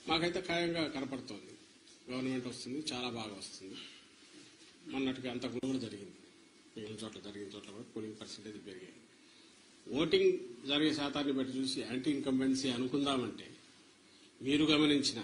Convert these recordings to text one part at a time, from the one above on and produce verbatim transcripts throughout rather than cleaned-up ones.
మాకైతే ఖాయంగా కనపడుతోంది. గవర్నమెంట్ వస్తుంది, చాలా బాగా వస్తుంది. మొన్నటికి అంతకు కూడా జరిగింది, మిగిలిన చోట్ల జరిగిన చోట్ల కూడా పోలింగ్ పర్సెంటేజ్ పెరిగాయి. ఓటింగ్ జరిగే శాతాన్ని బట్టి చూసి యాంటీ ఇన్కంబెన్సీ అనుకుందామంటే మీరు గమనించిన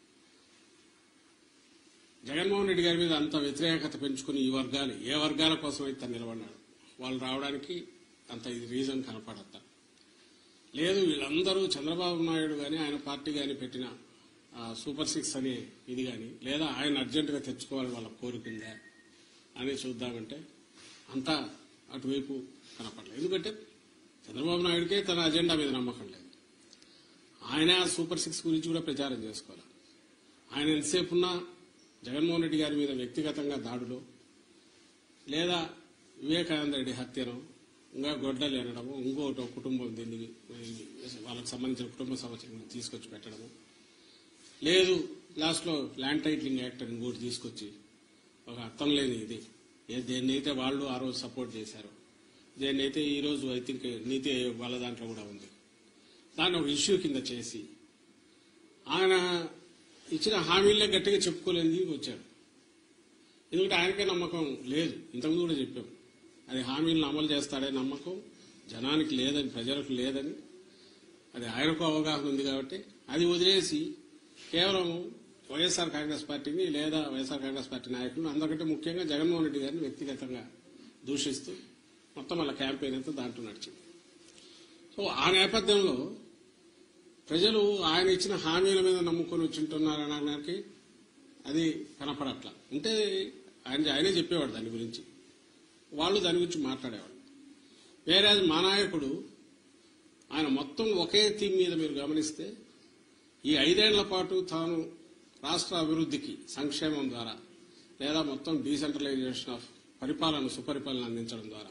జగన్మోహన్ రెడ్డి గారి మీద అంత వ్యతిరేకత పెంచుకుని ఈ వర్గాలు ఏ వర్గాల కోసం అయితే నిలబడ్డాడు వాళ్ళు రావడానికి అంత ఇది రీజన్ కనపడతా లేదు. వీళ్ళందరూ చంద్రబాబు నాయుడు కానీ ఆయన పార్టీ కానీ పెట్టిన సూపర్ సిక్స్ అనే ఇది కానీ లేదా ఆయన అర్జెంటుగా తెచ్చుకోవాలి వాళ్ళ కోరికిందా అని చూద్దామంటే అంతా అటువైపు కనపడలేదు. ఎందుకంటే చంద్రబాబు నాయుడికే తన అజెండా మీద నమ్మకం లేదు. ఆయన సూపర్ సిక్స్ గురించి కూడా ప్రచారం చేసుకోవాలి. ఆయన ఎంతసేపు ఉన్నా జగన్మోహన్ రెడ్డి గారి మీద వ్యక్తిగతంగా దాడులు లేదా వివేకానంద రెడ్డి హత్యను ఇంకా గొడ్డలు ఎనడము ఇంకోటి కుటుంబం దీన్ని వాళ్ళకి సంబంధించిన కుటుంబ సమస్యలను తీసుకొచ్చి పెట్టడము లేదు లాస్ట్లో ల్యాండ్ టైటిలింగ్ యాక్ట్ అని ఇంకోటి తీసుకొచ్చి ఒక అర్థం లేని ఇది దేన్నైతే వాళ్ళు ఆ రోజు సపోర్ట్ చేశారు దేన్నైతే ఈ రోజు ఐ థింక్ నీతి వాళ్ళ దాంట్లో కూడా ఉంది దాన్ని ఒక ఇష్యూ కింద చేసి ఆయన ఇచ్చిన హామీలే గట్టిగా చెప్పుకోలేని వచ్చాడు. ఎందుకంటే ఆయనకే నమ్మకం లేదు. ఇంతకుముందు కూడా చెప్పాం అది హామీలను అమలు చేస్తాడే నమ్మకం జనానికి లేదని ప్రజలకు లేదని అది ఆయనకు అవగాహన ఉంది కాబట్టి అది వదిలేసి కేవలం వైఎస్ఆర్ కాంగ్రెస్ పార్టీని లేదా వైఎస్ఆర్ కాంగ్రెస్ పార్టీ నాయకులను అందరికంటే ముఖ్యంగా జగన్మోహన్ రెడ్డి గారిని వ్యక్తిగతంగా దూషిస్తూ మొత్తం వాళ్ళ క్యాంపెయిన్ అంతా దాంట్లో నడిచింది. సో ఆ నేపథ్యంలో ప్రజలు ఆయన ఇచ్చిన హామీల మీద నమ్ముకొని వచ్చింటున్నారనడానికి అది కనపడట్లా. ఉంటే ఆయన ఆయనే చెప్పేవాడు దాని గురించి, వాళ్ళు దాని గురించి మాట్లాడేవాడు. వేరే మా నాయకుడు ఆయన మొత్తం ఒకే థీమ్ మీద మీరు గమనిస్తే ఈ ఐదేళ్ల పాటు తాను రాష్ట్ర అభివృద్ధికి సంక్షేమం ద్వారా లేదా మొత్తం డీసెంట్రలైజేషన్ ఆఫ్ పరిపాలన సుపరిపాలన అందించడం ద్వారా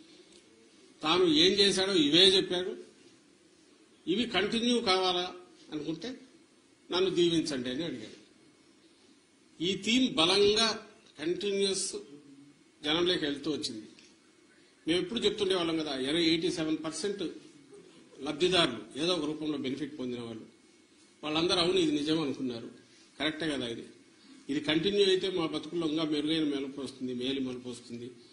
తాను ఏం చేశాడో ఇవే చెప్పాడు. ఇవి కంటిన్యూ కావాలా అనుకుంటే నన్ను దీవించండి అని అడిగాడు. ఈ థీమ్ బలంగా కంటిన్యూస్ జనంలోకి వెళ్తూ వచ్చింది. మేము ఎప్పుడు చెప్తుండే వాళ్ళం కదా, ఇరవై ఎయిటీ సెవెన్ పర్సెంట్ లబ్ధిదారులు ఏదో ఒక రూపంలో బెనిఫిట్ పొందిన వాళ్ళు వాళ్ళందరూ అవును ఇది నిజం అనుకున్నారు. కరెక్టే కదా, ఇది ఇది కంటిన్యూ అయితే మా బతుకుల్లో ఇంకా మెరుగైన మెలుపు వస్తుంది, మేలు మలుపు వస్తుంది,